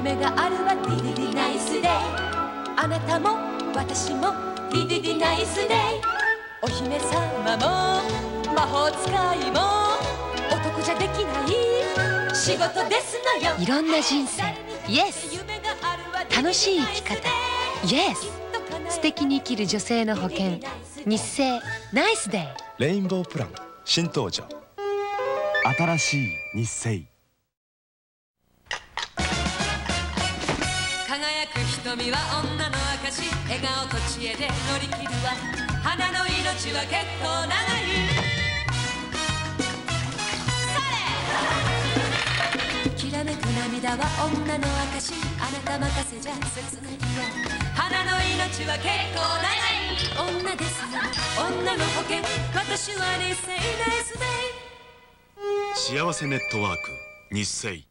夢があるわ。ディディディナイスデイ。あなたも私もディディディナイスデイ。お姫様も魔法使いも男じゃできない仕事ですのよ。 いろんな人生 Yes。 楽しい生き方 Yes。 素敵に生きる女性の保険日清ナイスデイ。 レインボープラン新登場。 新しい日清。 輝く瞳は女の証。笑顔と知恵で乗り切るわ。花の命は結構長い。それきらめく涙は女の証。あなた任せじゃ切ないよ。花の命は結構長い。女ですの女の保険。私は日清ナイスデイ。 幸せネットワーク日清。